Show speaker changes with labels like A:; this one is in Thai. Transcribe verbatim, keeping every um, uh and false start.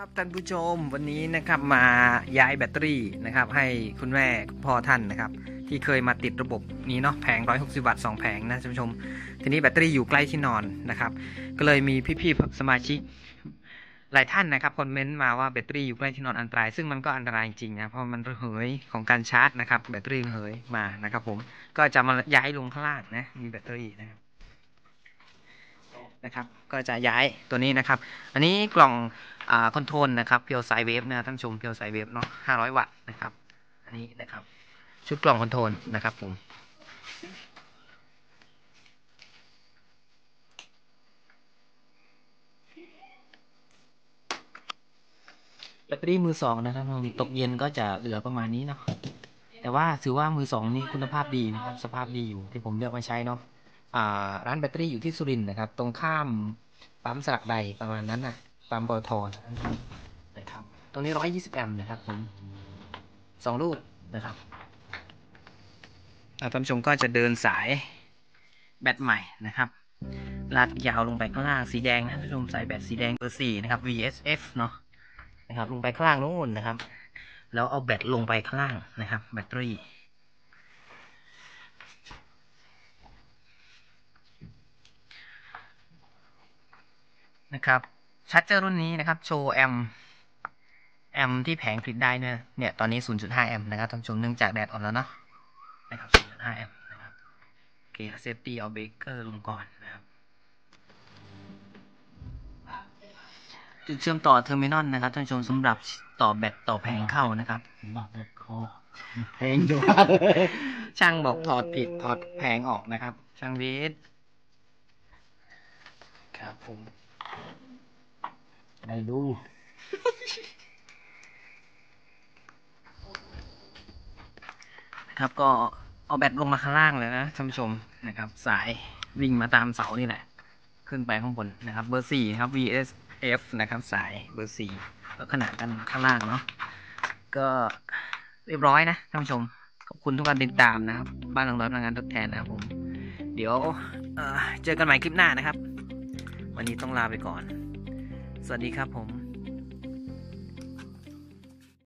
A: ครับท่านผู้ชมวันนี้นะครับมาย้ายแบตเตอรี่นะครับให้คุณแม่พ่อท่านนะครับที่เคยมาติดระบบนี้เนาะแผงหนึ่งร้อยหกสิบวัตต์สองแผงนะท่านผู้ชมทีนี้แบตเตอรี่อยู่ใกล้ที่นอนนะครับก็เลยมีพี่ๆสมาชิกหลายท่านนะครับคอมเมนต์มาว่าแบตเตอรี่อยู่ใกล้ที่นอนอันตรายซึ่งมันก็อันตรายจริงนะเพราะมันระเหยของการชาร์จนะครับแบตเตอรี่ระเหยมานะครับผมก็จะมาย้ายลงข้างล่างนะมีแบตเตอรี่นะครับนะครับก็จะย้ายตัวนี้นะครับอันนี้กล่องอ่าคอนโทรลนะครับเพียวไซเวฟนะท่านชมเพียวไซเวฟเนาะห้าร้อยวัตต์นะครับอันนี้นะครับชุดกล่องคอนโทรลนะครับผมแบตเตอรี่มือสองนะครับตกเย็นก็จะเหลือประมาณนี้เนาะแต่ว่าถือว่ามือสองนี่คุณภาพดีนะครับสภาพดีอยู่ที่ผมเลือกมาใช้เนาะอ่าร้านแบตเตอรี่อยู่ที่สุรินทร์นะครับตรงข้ามปั๊มสลักใดประมาณนั้นนะปั๊มปตทนะครับตรงนี้ร้อยยี่สิบแอมป์นะครับผมสองลูกนะครับท่านผู้ชมก็จะเดินสายแบตใหม่นะครับลากยาวลงไปข้างล่างสีแดงนะท่านผู้ชมสายแบตสีแดงเบอร์สี่นะครับ วี เอส เอฟ เนาะนะครับลงไปข้างล่างนู้นนะครับแล้วเอาแบตลงไปข้างล่างนะครับแบตเตอรี่นะครับชาร์จเจอร์รุ่นนี้นะครับโชว์แอมแอมที่แผงผลิตได้เนี่ยเนี่ยตอนนี้ ศูนย์จุดห้า แอมป์นะครับท่านผู้ชมเนื่องจากแดดอ่อนแล้วเนาะนะครับ ศูนย์จุดห้า แอมป์นะครับโอเคเซฟตี้เอาเบรกเกอร์ลงก่อนนะครับจุดเชื่อมต่อเทอร์มินอลนะครับท่านผู้ชมสำหรับต่อแบตต่อแผงเข้านะครับแผงดูช่างบอกถอดผิดถอดแผงออกนะครับช่างวิทย์ครับผมได้ดูนะครับก็เอาแบตลงมาข้างล่างเลยนะท่านผู้ชมนะครับสายวิ่งมาตามเสานี่แหละขึ้นไปข้างบนนะครับเบอร์สี่ครับ วี เอส เอฟ นะครับสายเบอร์สี่แล้วขนาดกันข้างล่างเนาะก็เรียบร้อยนะท่านผู้ชมขอบคุณทุกการติดตามนะครับบ้านหลังร้อยพลังงานทดแทนนะครับผมเดี๋ยวเอ่อเจอกันใหม่คลิปหน้านะครับวันนี้ต้องลาไปก่อนสวัสดีครับผม